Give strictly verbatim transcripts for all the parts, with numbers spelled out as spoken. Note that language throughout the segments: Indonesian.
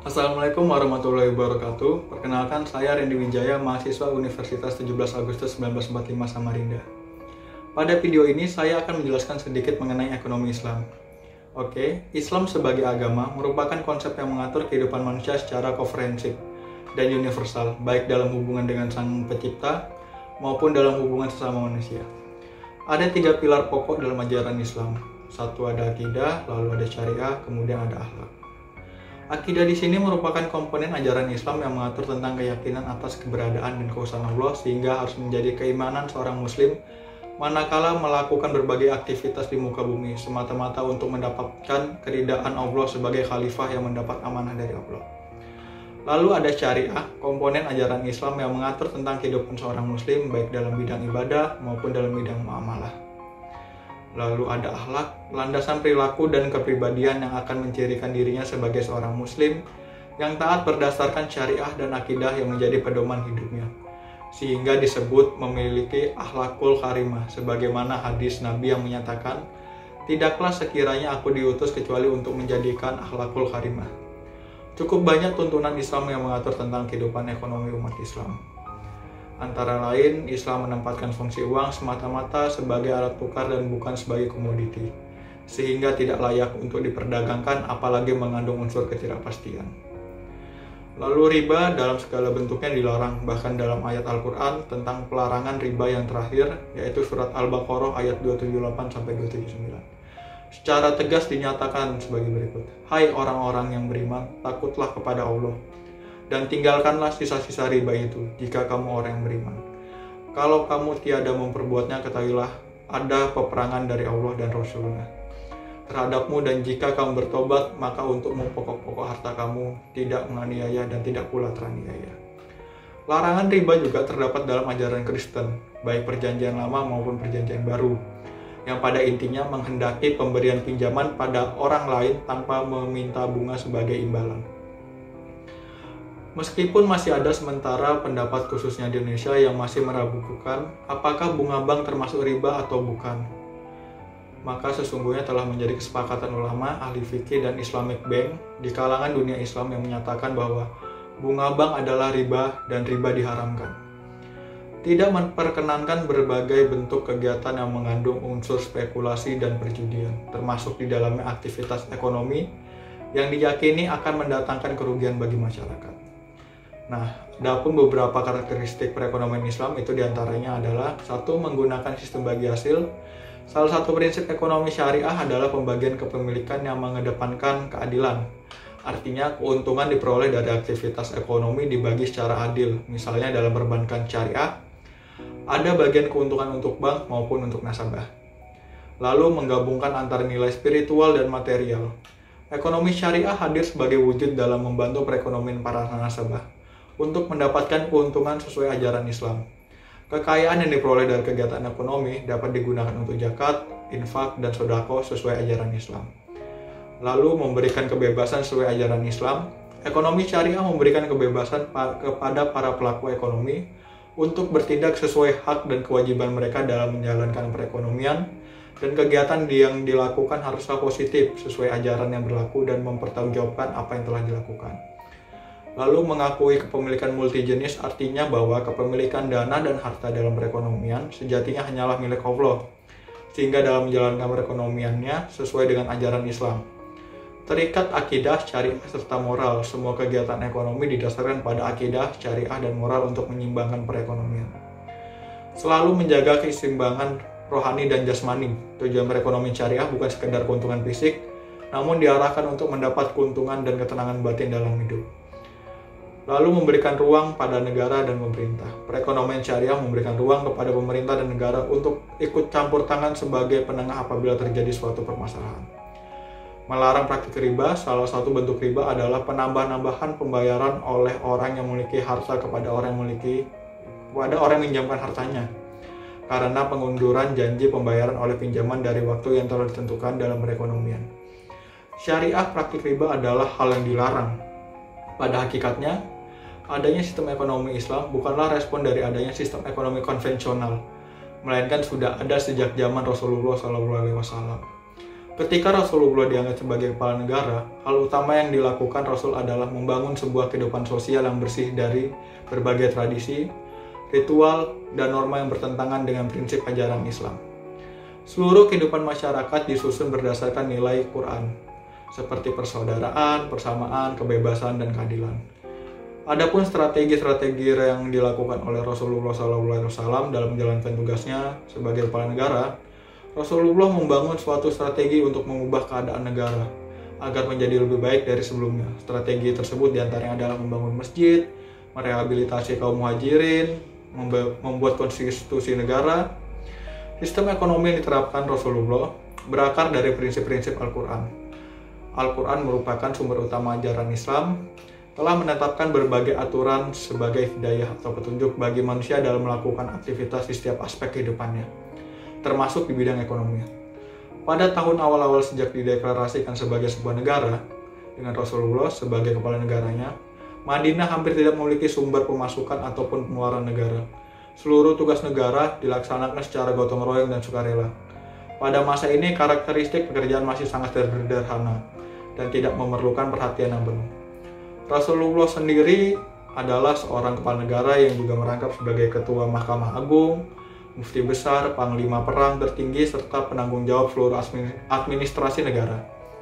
Assalamualaikum warahmatullahi wabarakatuh. Perkenalkan, saya Randy Wijaya, mahasiswa Universitas tujuh belas Agustus seribu sembilan ratus empat puluh lima Samarinda. Pada video ini, saya akan menjelaskan sedikit mengenai ekonomi Islam. Oke, Islam sebagai agama merupakan konsep yang mengatur kehidupan manusia secara komprehensif dan universal, baik dalam hubungan dengan Sang Pencipta maupun dalam hubungan sesama manusia. Ada tiga pilar pokok dalam ajaran Islam. Satu ada akidah, lalu ada syariah, kemudian ada akhlak. Akidah di sini merupakan komponen ajaran Islam yang mengatur tentang keyakinan atas keberadaan dan keesaan Allah, sehingga harus menjadi keimanan seorang muslim manakala melakukan berbagai aktivitas di muka bumi semata-mata untuk mendapatkan keridaan Allah sebagai khalifah yang mendapat amanah dari Allah. Lalu ada syariah, komponen ajaran Islam yang mengatur tentang kehidupan seorang muslim baik dalam bidang ibadah maupun dalam bidang muamalah. Lalu ada akhlak, landasan perilaku dan kepribadian yang akan mencirikan dirinya sebagai seorang muslim yang taat berdasarkan syariah dan akidah yang menjadi pedoman hidupnya, sehingga disebut memiliki akhlakul karimah, sebagaimana hadis Nabi yang menyatakan, "Tidaklah sekiranya aku diutus kecuali untuk menjadikan akhlakul karimah." Cukup banyak tuntunan Islam yang mengatur tentang kehidupan ekonomi umat Islam. Antara lain, Islam menempatkan fungsi uang semata-mata sebagai alat tukar dan bukan sebagai komoditi, sehingga tidak layak untuk diperdagangkan apalagi mengandung unsur ketidakpastian. Lalu riba dalam segala bentuknya dilarang, bahkan dalam ayat Al-Quran tentang pelarangan riba yang terakhir, yaitu surat Al-Baqarah ayat dua ratus tujuh puluh delapan sampai dua ratus tujuh puluh sembilan. Secara tegas dinyatakan sebagai berikut, "Hai orang-orang yang beriman, takutlah kepada Allah, dan tinggalkanlah sisa-sisa riba itu jika kamu orang yang beriman. Kalau kamu tiada memperbuatnya, ketahuilah ada peperangan dari Allah dan Rasulnya terhadapmu, dan jika kamu bertobat, maka untukmu pokok-pokok harta kamu, tidak menganiaya dan tidak pula teraniaya." Larangan riba juga terdapat dalam ajaran Kristen, baik perjanjian lama maupun perjanjian baru, yang pada intinya menghendaki pemberian pinjaman pada orang lain tanpa meminta bunga sebagai imbalan. Meskipun masih ada sementara pendapat khususnya di Indonesia yang masih meragukan apakah bunga bank termasuk riba atau bukan, maka sesungguhnya telah menjadi kesepakatan ulama, ahli fikih, dan Islamic Bank di kalangan dunia Islam yang menyatakan bahwa bunga bank adalah riba dan riba diharamkan. Tidak memperkenankan berbagai bentuk kegiatan yang mengandung unsur spekulasi dan perjudian, termasuk di dalamnya aktivitas ekonomi yang diyakini akan mendatangkan kerugian bagi masyarakat. Nah, ada pun beberapa karakteristik perekonomian Islam, itu diantaranya adalah satu, menggunakan sistem bagi hasil. Salah satu prinsip ekonomi syariah adalah pembagian kepemilikan yang mengedepankan keadilan. Artinya, keuntungan diperoleh dari aktivitas ekonomi dibagi secara adil. Misalnya dalam perbankan syariah, ada bagian keuntungan untuk bank maupun untuk nasabah. Lalu, menggabungkan antara nilai spiritual dan material. Ekonomi syariah hadir sebagai wujud dalam membantu perekonomian para nasabah untuk mendapatkan keuntungan sesuai ajaran Islam. Kekayaan yang diperoleh dari kegiatan ekonomi dapat digunakan untuk zakat, infak, dan sedekah sesuai ajaran Islam. Lalu memberikan kebebasan sesuai ajaran Islam. Ekonomi syariah memberikan kebebasan kepada para pelaku ekonomi untuk bertindak sesuai hak dan kewajiban mereka dalam menjalankan perekonomian, dan kegiatan yang dilakukan haruslah positif sesuai ajaran yang berlaku dan mempertanggungjawabkan apa yang telah dilakukan. Lalu mengakui kepemilikan multijenis, artinya bahwa kepemilikan dana dan harta dalam perekonomian sejatinya hanyalah milik Allah, sehingga dalam menjalankan perekonomiannya sesuai dengan ajaran Islam. Terikat akidah, syariah, serta moral, semua kegiatan ekonomi didasarkan pada akidah, syariah, dan moral untuk menyimbangkan perekonomian. Selalu menjaga keseimbangan rohani dan jasmani. Tujuan perekonomian syariah bukan sekedar keuntungan fisik, namun diarahkan untuk mendapat keuntungan dan ketenangan batin dalam hidup. Lalu memberikan ruang pada negara dan pemerintah. Perekonomian syariah memberikan ruang kepada pemerintah dan negara untuk ikut campur tangan sebagai penengah apabila terjadi suatu permasalahan. Melarang praktik riba. Salah satu bentuk riba adalah penambah-nambahan pembayaran oleh orang yang memiliki harta kepada orang yang memiliki kepada orang yang meminjamkan hartanya, karena pengunduran janji pembayaran oleh pinjaman dari waktu yang telah ditentukan dalam perekonomian. Syariah praktik riba adalah hal yang dilarang. Pada hakikatnya, adanya sistem ekonomi Islam bukanlah respon dari adanya sistem ekonomi konvensional, melainkan sudah ada sejak zaman Rasulullah shallallahu alaihi wasallam. Ketika Rasulullah diangkat sebagai kepala negara, hal utama yang dilakukan Rasul adalah membangun sebuah kehidupan sosial yang bersih dari berbagai tradisi, ritual, dan norma yang bertentangan dengan prinsip ajaran Islam. Seluruh kehidupan masyarakat disusun berdasarkan nilai Quran, seperti persaudaraan, persamaan, kebebasan, dan keadilan. Adapun strategi-strategi yang dilakukan oleh Rasulullah shallallahu alaihi wasallam dalam menjalankan tugasnya sebagai kepala negara, Rasulullah membangun suatu strategi untuk mengubah keadaan negara agar menjadi lebih baik dari sebelumnya. Strategi tersebut diantaranya adalah membangun masjid, merehabilitasi kaum muhajirin, membuat konstitusi negara. Sistem ekonomi yang diterapkan Rasulullah berakar dari prinsip-prinsip Al-Quran. Al-Quran merupakan sumber utama ajaran Islam, telah menetapkan berbagai aturan sebagai hidayah atau petunjuk bagi manusia dalam melakukan aktivitas di setiap aspek kehidupannya, termasuk di bidang ekonomi. Pada tahun awal-awal sejak dideklarasikan sebagai sebuah negara, dengan Rasulullah sebagai kepala negaranya, Madinah hampir tidak memiliki sumber pemasukan ataupun pengeluaran negara. Seluruh tugas negara dilaksanakan secara gotong royong dan sukarela. Pada masa ini, karakteristik pekerjaan masih sangat sederhana dan tidak memerlukan perhatian yang penuh. Rasulullah sendiri adalah seorang kepala negara yang juga merangkap sebagai ketua Mahkamah Agung, mufti besar, panglima perang tertinggi, serta penanggung jawab seluruh administrasi negara.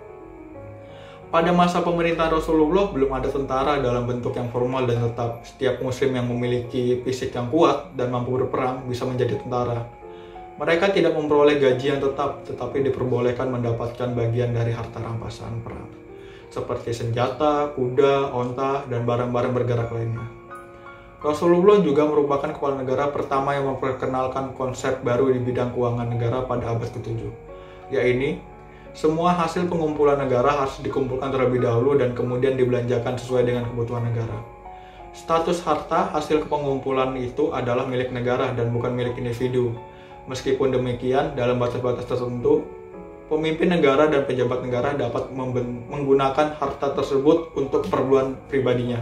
Pada masa pemerintahan Rasulullah belum ada tentara dalam bentuk yang formal dan tetap. Setiap muslim yang memiliki fisik yang kuat dan mampu berperang bisa menjadi tentara. Mereka tidak memperoleh gaji yang tetap, tetapi diperbolehkan mendapatkan bagian dari harta rampasan perang, seperti senjata, kuda, onta, dan barang-barang bergerak lainnya. Rasulullah juga merupakan kepala negara pertama yang memperkenalkan konsep baru di bidang keuangan negara pada abad ketujuh, yaitu semua hasil pengumpulan negara harus dikumpulkan terlebih dahulu dan kemudian dibelanjakan sesuai dengan kebutuhan negara. Status harta hasil pengumpulan itu adalah milik negara dan bukan milik individu. Meskipun demikian, dalam batas-batas tertentu, pemimpin negara dan pejabat negara dapat menggunakan harta tersebut untuk keperluan pribadinya.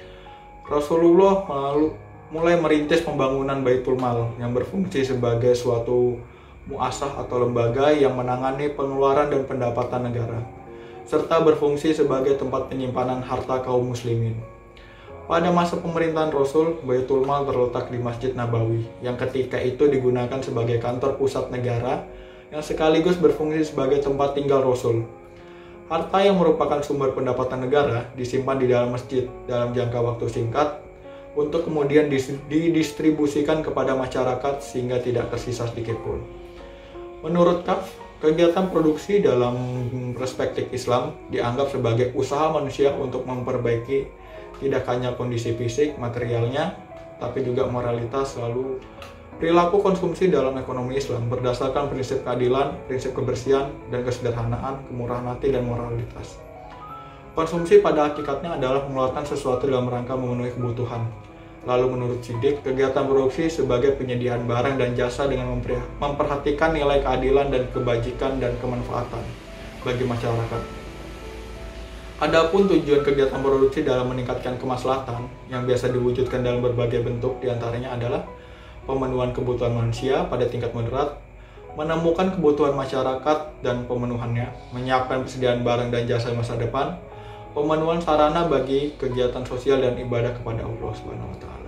Rasulullah mulai merintis pembangunan Baitul Mal yang berfungsi sebagai suatu muasah atau lembaga yang menangani pengeluaran dan pendapatan negara, serta berfungsi sebagai tempat penyimpanan harta kaum muslimin. Pada masa pemerintahan Rasul, Baitul Mal terletak di Masjid Nabawi, yang ketika itu digunakan sebagai kantor pusat negara yang sekaligus berfungsi sebagai tempat tinggal Rasul. Harta yang merupakan sumber pendapatan negara disimpan di dalam masjid dalam jangka waktu singkat untuk kemudian didistribusikan kepada masyarakat sehingga tidak tersisa sedikit pun. Menurut Kaf, kegiatan produksi dalam perspektif Islam dianggap sebagai usaha manusia untuk memperbaiki tidak hanya kondisi fisik, materialnya, tapi juga moralitas, lalu perilaku konsumsi dalam ekonomi Islam berdasarkan prinsip keadilan, prinsip kebersihan, dan kesederhanaan, kemurahan hati, dan moralitas. Konsumsi pada hakikatnya adalah mengeluarkan sesuatu dalam rangka memenuhi kebutuhan. Lalu menurut Siddiq, kegiatan produksi sebagai penyediaan barang dan jasa dengan memperhatikan nilai keadilan dan kebajikan dan kemanfaatan bagi masyarakat. Adapun tujuan kegiatan produksi dalam meningkatkan kemaslahatan yang biasa diwujudkan dalam berbagai bentuk, diantaranya adalah pemenuhan kebutuhan manusia pada tingkat moderat, menemukan kebutuhan masyarakat dan pemenuhannya, menyiapkan persediaan barang dan jasa masa depan, pemenuhan sarana bagi kegiatan sosial dan ibadah kepada Allah Subhanahu wa taala.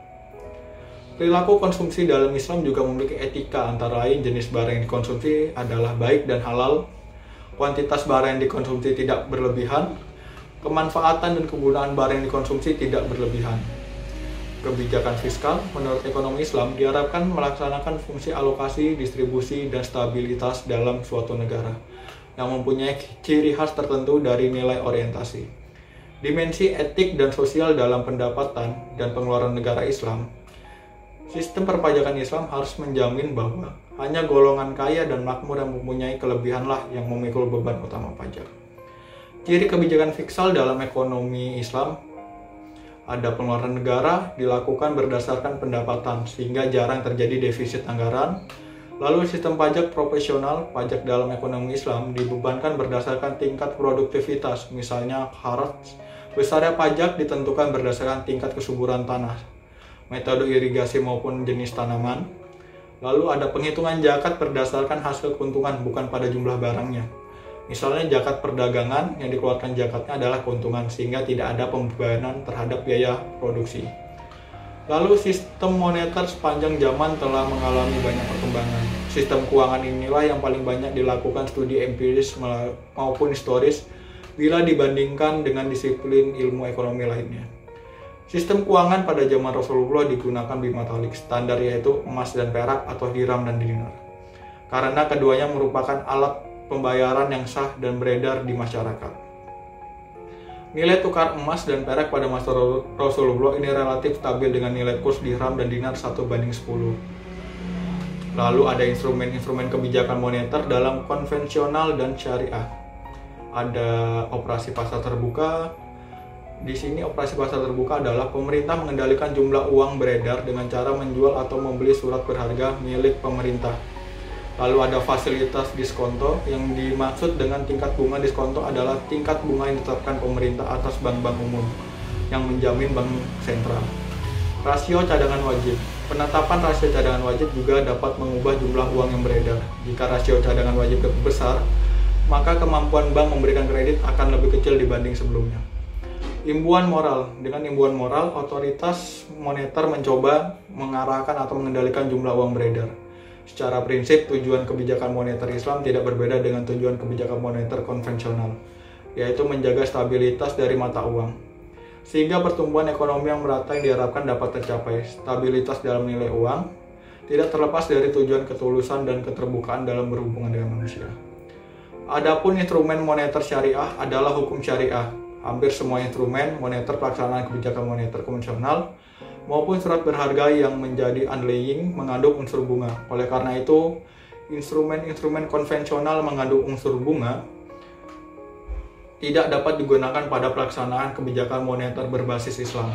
Perilaku konsumsi dalam Islam juga memiliki etika, antara lain jenis barang yang dikonsumsi adalah baik dan halal, kuantitas barang yang dikonsumsi tidak berlebihan, kemanfaatan dan kegunaan barang yang dikonsumsi tidak berlebihan. Kebijakan fiskal menurut ekonomi Islam diharapkan melaksanakan fungsi alokasi, distribusi, dan stabilitas dalam suatu negara yang mempunyai ciri khas tertentu dari nilai orientasi. Dimensi etik dan sosial dalam pendapatan dan pengeluaran negara Islam. Sistem perpajakan Islam harus menjamin bahwa hanya golongan kaya dan makmur yang mempunyai kelebihanlah yang memikul beban utama pajak. Ciri kebijakan fiskal dalam ekonomi Islam: ada pengeluaran negara dilakukan berdasarkan pendapatan sehingga jarang terjadi defisit anggaran. Lalu sistem pajak profesional, pajak dalam ekonomi Islam dibebankan berdasarkan tingkat produktivitas, misalnya haraj. Besarnya pajak ditentukan berdasarkan tingkat kesuburan tanah, metode irigasi maupun jenis tanaman. Lalu ada penghitungan zakat berdasarkan hasil keuntungan, bukan pada jumlah barangnya. Misalnya zakat perdagangan, yang dikeluarkan zakatnya adalah keuntungan sehingga tidak ada pembebanan terhadap biaya produksi. Lalu sistem moneter sepanjang zaman telah mengalami banyak perkembangan. Sistem keuangan inilah yang paling banyak dilakukan studi empiris maupun historis bila dibandingkan dengan disiplin ilmu ekonomi lainnya. Sistem keuangan pada zaman Rasulullah digunakan bimetalik standar, yaitu emas dan perak atau dirham dan dinar. Karena keduanya merupakan alat pembayaran yang sah dan beredar di masyarakat. Nilai tukar emas dan perak pada masa Rasulullah ini relatif stabil dengan nilai kurs dirham dan dinar satu banding sepuluh. Lalu ada instrumen-instrumen kebijakan moneter dalam konvensional dan syariah. Ada operasi pasar terbuka. Di sini operasi pasar terbuka adalah pemerintah mengendalikan jumlah uang beredar dengan cara menjual atau membeli surat berharga milik pemerintah. Lalu ada fasilitas diskonto, yang dimaksud dengan tingkat bunga diskonto adalah tingkat bunga yang ditetapkan pemerintah atas bank-bank umum yang menjamin bank sentral. Rasio cadangan wajib. Penetapan rasio cadangan wajib juga dapat mengubah jumlah uang yang beredar. Jika rasio cadangan wajib lebih besar, maka kemampuan bank memberikan kredit akan lebih kecil dibanding sebelumnya. Imbuan moral. Dengan imbuan moral, otoritas moneter mencoba mengarahkan atau mengendalikan jumlah uang beredar. Secara prinsip, tujuan kebijakan moneter Islam tidak berbeda dengan tujuan kebijakan moneter konvensional, yaitu menjaga stabilitas dari mata uang, sehingga pertumbuhan ekonomi yang merata yang diharapkan dapat tercapai. Stabilitas dalam nilai uang tidak terlepas dari tujuan ketulusan dan keterbukaan dalam berhubungan dengan manusia. Adapun instrumen moneter syariah adalah hukum syariah. Hampir semua instrumen moneter pelaksanaan kebijakan moneter konvensional maupun surat berharga yang menjadi underlying mengandung unsur bunga. Oleh karena itu, instrumen-instrumen konvensional mengandung unsur bunga tidak dapat digunakan pada pelaksanaan kebijakan moneter berbasis Islam.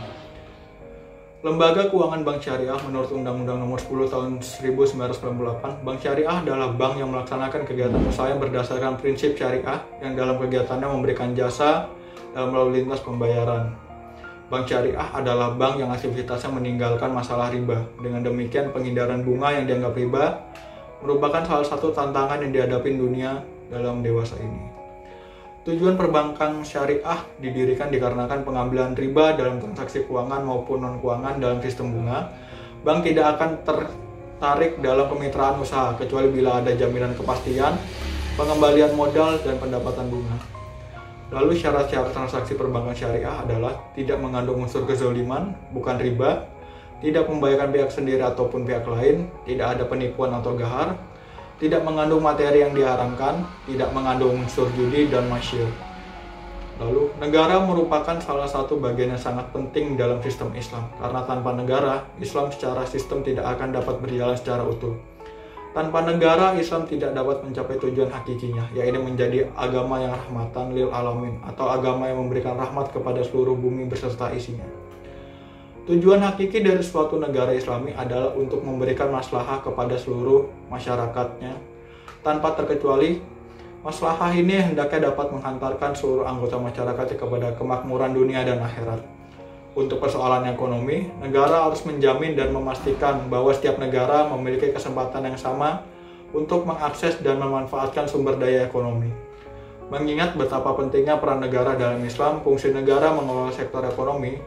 Lembaga Keuangan Bank Syariah menurut Undang-Undang Nomor sepuluh Tahun seribu sembilan ratus sembilan puluh delapan, bank syariah adalah bank yang melaksanakan kegiatan usaha yang berdasarkan prinsip syariah yang dalam kegiatannya memberikan jasa dalam lalu lintas pembayaran. Bank syariah adalah bank yang aktivitasnya meninggalkan masalah riba. Dengan demikian, penghindaran bunga yang dianggap riba merupakan salah satu tantangan yang dihadapi dunia dalam dewasa ini. Tujuan perbankan syariah didirikan dikarenakan pengambilan riba dalam transaksi keuangan maupun non-keuangan dalam sistem bunga. Bank tidak akan tertarik dalam kemitraan usaha kecuali bila ada jaminan kepastian, pengembalian modal, dan pendapatan bunga. Lalu syarat-syarat transaksi perbankan syariah adalah tidak mengandung unsur kezaliman, bukan riba, tidak membahayakan pihak sendiri ataupun pihak lain, tidak ada penipuan atau gahar, tidak mengandung materi yang diharamkan, tidak mengandung unsur judi dan masyir. Lalu, negara merupakan salah satu bagian yang sangat penting dalam sistem Islam, karena tanpa negara, Islam secara sistem tidak akan dapat berjalan secara utuh. Tanpa negara, Islam tidak dapat mencapai tujuan hakikinya, yaitu menjadi agama yang rahmatan lil alamin, atau agama yang memberikan rahmat kepada seluruh bumi beserta isinya. Tujuan hakiki dari suatu negara Islami adalah untuk memberikan maslahah kepada seluruh masyarakatnya, tanpa terkecuali. Maslahah ini hendaknya dapat menghantarkan seluruh anggota masyarakatnya kepada kemakmuran dunia dan akhirat. Untuk persoalan ekonomi, negara harus menjamin dan memastikan bahwa setiap negara memiliki kesempatan yang sama untuk mengakses dan memanfaatkan sumber daya ekonomi. Mengingat betapa pentingnya peran negara dalam Islam, fungsi negara mengelola sektor ekonomi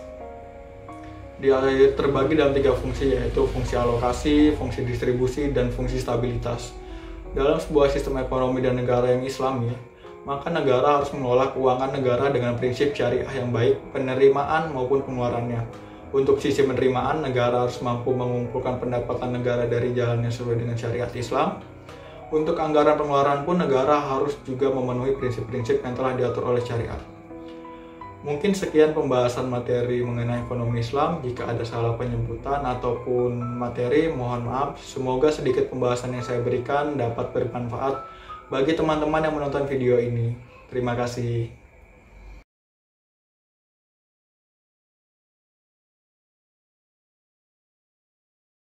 terbagi dalam tiga fungsi, yaitu fungsi alokasi, fungsi distribusi, dan fungsi stabilitas. Dalam sebuah sistem ekonomi dan negara yang Islami, maka negara harus mengelola keuangan negara dengan prinsip syariah yang baik, penerimaan maupun pengeluarannya. Untuk sisi penerimaan, negara harus mampu mengumpulkan pendapatan negara dari jalan yang sesuai dengan syariat Islam. Untuk anggaran pengeluaran pun, negara harus juga memenuhi prinsip-prinsip yang telah diatur oleh syariat. Mungkin sekian pembahasan materi mengenai ekonomi Islam. Jika ada salah penyebutan ataupun materi, mohon maaf. Semoga sedikit pembahasan yang saya berikan dapat bermanfaat bagi teman-teman yang menonton video ini. Terima kasih.